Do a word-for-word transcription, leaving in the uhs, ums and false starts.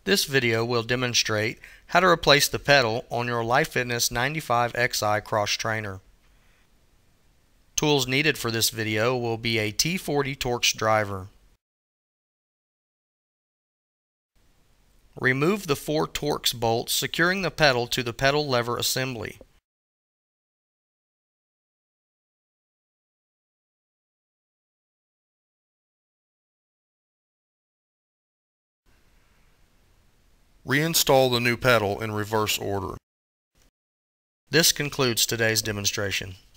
This video will demonstrate how to replace the pedal on your LifeFitness ninety-five X I Crosstrainer. Tools needed for this video will be a T forty Torx driver. Remove the four Torx bolts securing the pedal to the pedal lever assembly. Reinstall the new pedal in reverse order. This concludes today's demonstration.